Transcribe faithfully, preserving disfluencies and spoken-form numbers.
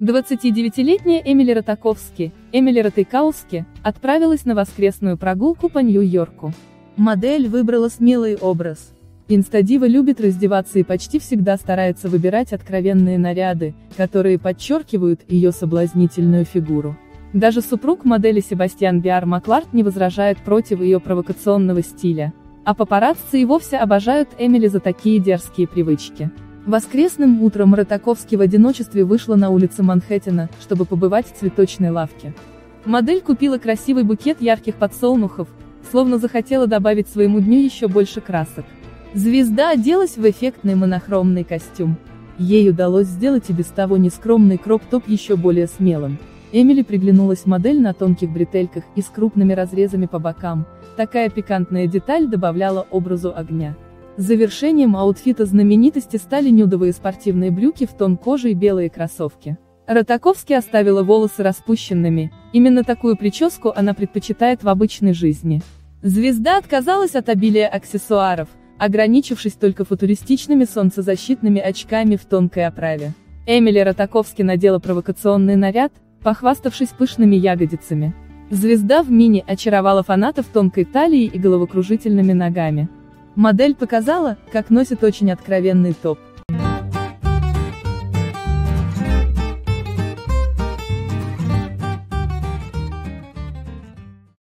двадцатидевятилетняя Эмили Ратаковски, Эмили Ратайкауски, отправилась на воскресную прогулку по Нью-Йорку. Модель выбрала смелый образ. Инстадива любит раздеваться и почти всегда старается выбирать откровенные наряды, которые подчеркивают ее соблазнительную фигуру. Даже супруг модели Себастьян Биар Маклард не возражает против ее провокационного стиля. А папарацци и вовсе обожают Эмили за такие дерзкие привычки. Воскресным утром Ратаковски в одиночестве вышла на улицы Манхэттена, чтобы побывать в цветочной лавке. Модель купила красивый букет ярких подсолнухов, словно захотела добавить своему дню еще больше красок. Звезда оделась в эффектный монохромный костюм. Ей удалось сделать и без того нескромный кроп-топ еще более смелым. Эмили приглянулась модель на тонких бретельках и с крупными разрезами по бокам, такая пикантная деталь добавляла образу огня. Завершением аутфита знаменитости стали нюдовые спортивные брюки в тон кожи и белые кроссовки. Ратаковски оставила волосы распущенными, именно такую прическу она предпочитает в обычной жизни. Звезда отказалась от обилия аксессуаров, ограничившись только футуристичными солнцезащитными очками в тонкой оправе. Эмили Ратаковски надела провокационный наряд, похваставшись пышными ягодицами. Звезда в мини очаровала фанатов тонкой талией и головокружительными ногами. Модель показала, как носит очень откровенный топ.